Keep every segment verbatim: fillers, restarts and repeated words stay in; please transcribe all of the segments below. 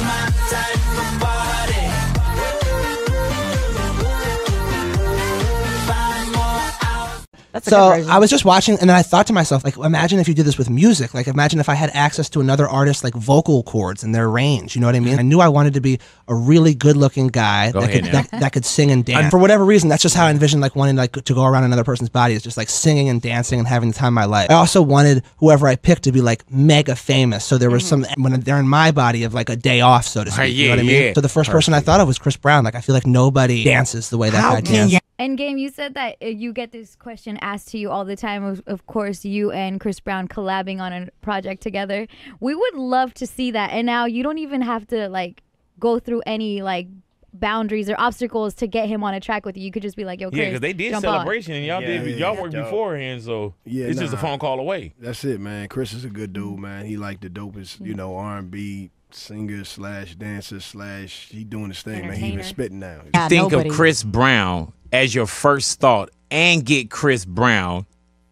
my type of party. Five more hours. That's a So good version. I was just watching, and then I thought to myself, like, imagine if you did this with music. Like, imagine if I had access to another artist's like vocal cords and their range. You know what I mean? I knew I wanted to be a really good-looking guy Go that ahead could now. that, that could sing and dance. And for whatever reason, that's just how I envisioned like wanting like to go around another person's body, is just like singing and dancing and having the time of my life. I also wanted whoever I picked to be like mega famous. So there was some when they're in my body of like a day off, so to speak. Right, you know yeah, what I mean? yeah. So the first person I thought of was Chris Brown. Like, I feel like nobody dances the way that guy dances. Endgame, you said that uh, you get this question asked to you all the time. Of, of course, you and Chris Brown collabing on a project together. We would love to see that. And now you don't even have to like go through any like boundaries or obstacles to get him on a track with you. You could just be like, "Yo, Chris, Yeah, because they did jump on." celebration and y'all Yeah, did yeah, y'all worked dope. beforehand, so Yeah, it's just a nah. phone call away. That's it, man. Chris is a good dude, man. He like the dopest, Mm-hmm. you know, R and B singer slash dancer slash. He doing his thing, man. He even Entertainer. spitting now. Yeah, Think nobody. of Chris Brown as your first thought and get Chris Brown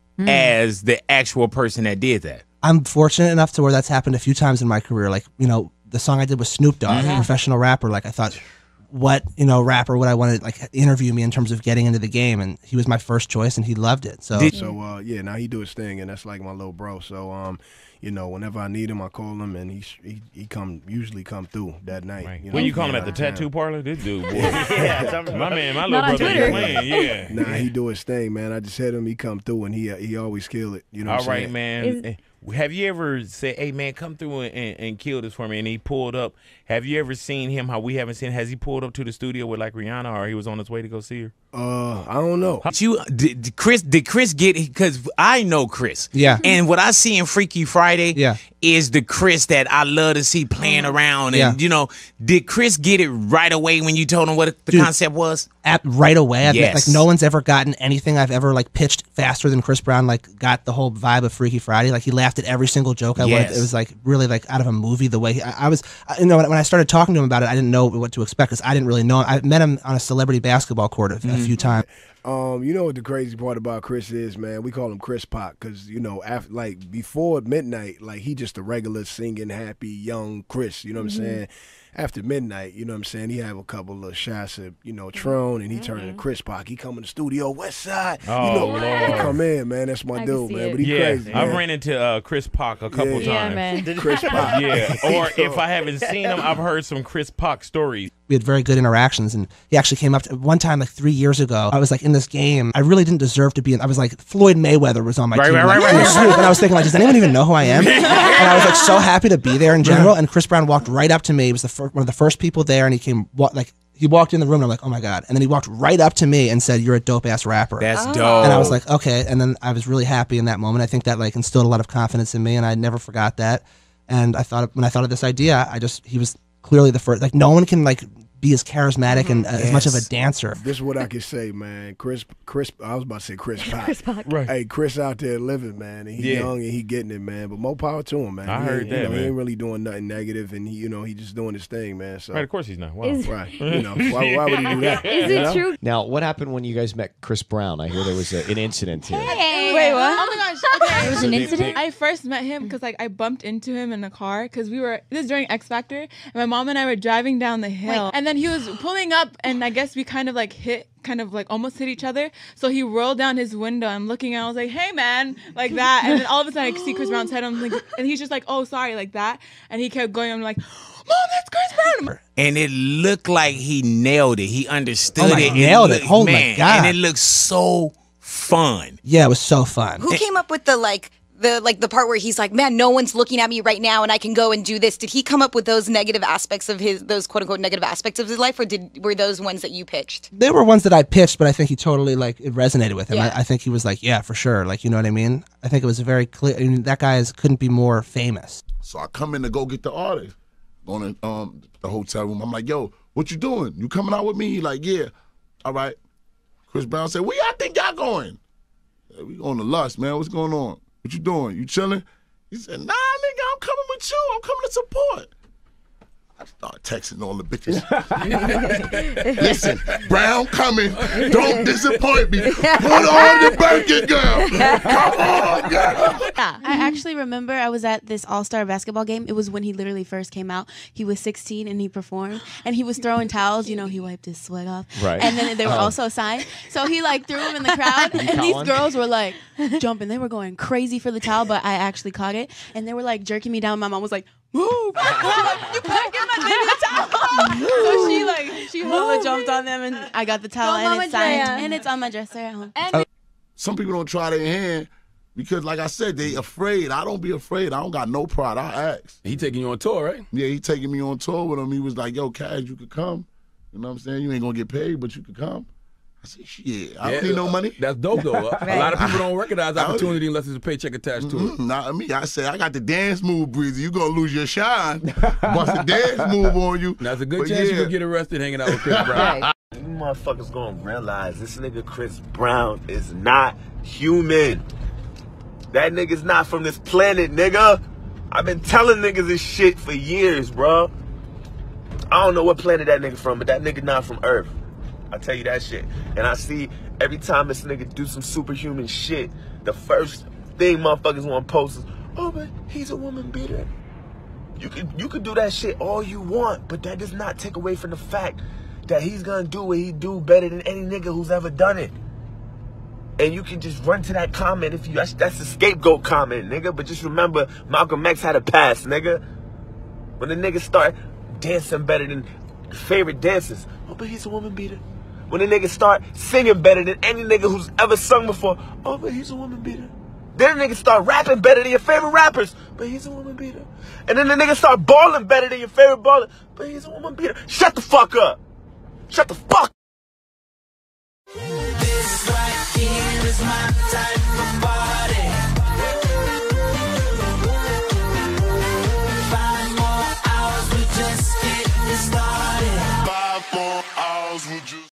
as the actual person that did that. I'm fortunate enough to where that's happened a few times in my career. Like, you know, the song I did with Snoop Dogg, a professional rapper. Like, I thought, what, you know, rapper would I want to like interview me in terms of getting into the game? And he was my first choice, and he loved it. So, Did- So uh, yeah, now he do his thing, and that's like my little bro. So um, you know, whenever I need him, I call him, and he he, he come usually come through that night. Right. You know, When you call him yeah, at the yeah. tattoo parlor, this dude, boy. Yeah, tell me my about man, my Not little on brother Twitter. be playing, yeah. Nah, he do his thing, man. I just hit him, he come through, and he uh, he always kill it. You know what All I'm right, saying? man. Is- Eh, Have you ever said, "Hey, man, come through and, and, and kill this for me"? And he pulled up. Have you ever seen him? How we haven't seen? Has he pulled up to the studio with like Rihanna, or he was on his way to go see her? Uh, I don't know. Did you did, did Chris did Chris get because I know Chris. Yeah. And what I see in Freaky Friday Yeah. is the Chris that I love to see playing around. And Yeah. you know, did Chris get it right away when you told him what the Dude. concept was? at right away, I've Yes. like no one's ever gotten anything I've ever like pitched faster than Chris Brown. Like, got the whole vibe of Freaky Friday. Like, he laughed at every single joke I Yes. wanted. It was like really like out of a movie. The way he, I, I was, I, you know, when, when I started talking to him about it, I didn't know what to expect because I didn't really know him. I met him on a celebrity basketball court a, a few times. Um, you know what the crazy part about Chris is, man? We call him Chris Pac because you know, after like before midnight, like he just a regular singing, happy young Chris. You know what I'm saying? After midnight, you know what I'm saying? He have a couple of shots of you know Tron, and he turn into Chris Pac. He come in the studio, West Side. Oh, you know, Lord. he come in, man. That's my I can dude, see man. it. But he Yeah, crazy. I've man. ran into uh, Chris Pac a couple Yeah. Yeah, times. man. Chris Pac. Yeah, or if I haven't seen him, I've heard some Chris Pac stories. We had very good interactions, and he actually came up to one time like three years ago. I was like in this game. I really didn't deserve to be in. I was like Floyd Mayweather was on my Right, team, right, like, right, right, and Snoop, and I was thinking like, does anyone even know who I am? And I was like so happy to be there in general. And Chris Brown walked right up to me. He was the fir- one of the first people there, and he came wa- like he walked in the room. And I'm like, oh my god! And then he walked right up to me and said, "You're a dope ass rapper." That's dope. And I was like, okay. And then I was really happy in that moment. I think that like instilled a lot of confidence in me, and I never forgot that. And I thought when I thought of this idea, I just he was clearly the first. Like no one can like be as charismatic and uh, as much of a Yes. dancer. This is what I can say, man. Chris, Chris, I was about to say Chris Pac. Chris Pac. Right. Hey, Chris out there living, man. And he Yeah. young and he getting it, man. But more power to him, man. I He heard ain't- that, you know, man. He ain't really doing nothing negative, and he, you know, he just doing his thing, man. So Right, of course he's not. Wow. Is- right, you know, why, why would he do that? Is you it know? true? Now, what happened when you guys met Chris Brown? I hear there was a, an incident here. Wait, what? Oh my gosh. Okay. There was an incident? I first met him because like I bumped into him in the car because we were this is during X Factor and my mom and I were driving down the hill and then he was pulling up and I guess we kind of like hit kind of like almost hit each other. So he rolled down his window. I'm looking and I was like, hey man, like that. And then all of a sudden I see Chris Brown's head. I'm like, and he's just like, oh sorry, like that. And he kept going. I'm like, Mom, that's Chris Brown. And it looked like he nailed it. He understood Oh my- it. nailed it. looked- Oh my man, God. And it looked so fun. Yeah, it was so fun. Who came up with the like the like the part where he's like, man, no one's looking at me right now, and I can go and do this? Did he come up with those negative aspects of his those quote unquote negative aspects of his life, or did were those ones that you pitched? They were ones that I pitched, but I think he totally like it resonated with him. Yeah. I, I think he was like, yeah, for sure. Like, you know what I mean? I think it was very clear. I mean, that guy is, couldn't be more famous. So I come in to go get the artist. Going to um, the hotel room. I'm like, yo, what you doing? You coming out with me? He like, yeah. All right. Chris Brown said, where y'all think y'all going? Hey, we going to Lust, man. What's going on? What you doing? You chilling? He said, nah, nigga, I'm coming with you. I'm coming to support. I start start texting all the bitches. Listen, Brown coming. Don't disappoint me. Put on the Birkin, girl. Come on, girl. I actually remember I was at this all-star basketball game. It was when he literally first came out. He was sixteen and he performed. And he was throwing towels. You know, he wiped his sweat off. Right. And then they were Oh. also signed. So he like threw them in the crowd. Did you And call these one? girls were like jumping. They were going crazy for the towel, but I actually caught it. And they were like jerking me down. My mom was like, move. You can't get my baby the towel. So she like, she hella jumped on them and I got the towel Go, and Mama it's signed. Drea. And it's on my dresser at home. And Some people don't try their hand because, like I said, they afraid. I don't be afraid. I don't got no pride. I ask. He taking you on tour, right? Yeah, he taking me on tour with him. He was like, yo, Cash, you could come. You know what I'm saying? You ain't going to get paid, but you could come. I said, shit, I don't Yeah, need no money. That's dope, though. A Right. lot of people don't recognize I don't- opportunity unless there's a paycheck attached to it. Mm-mm, not me. I said, I got the dance move, Breezy. You going to lose your shine. Bust a dance move on you. That's a good But chance yeah. you could get arrested hanging out with Chris Brown. Right. You motherfuckers gonna realize this nigga Chris Brown is not human. That nigga's not from this planet, nigga. I've been telling niggas this shit for years, bro. I don't know what planet that nigga from, but that nigga not from Earth. I tell you that shit. And I see every time this nigga do some superhuman shit, the first thing motherfuckers want to post is, oh, but he's a woman beater. You could you could do that shit all you want, but that does not take away from the fact that he's gonna do what he do better than any nigga who's ever done it. And you can just run to that comment if you that's, that's a scapegoat comment, nigga. But just remember, Malcolm X had a pass, nigga. When the nigga start dancing better than favorite dancers, oh, but he's a woman beater. When the nigga start singing better than any nigga who's ever sung before, oh, but he's a woman beater. Then the nigga start rapping better than your favorite rappers, but he's a woman beater. And then the nigga start balling better than your favorite baller, but he's a woman beater. Shut the fuck up. Shut the fuck. This right here is my type of party. Five more hours, we just getting started. Five more hours, we just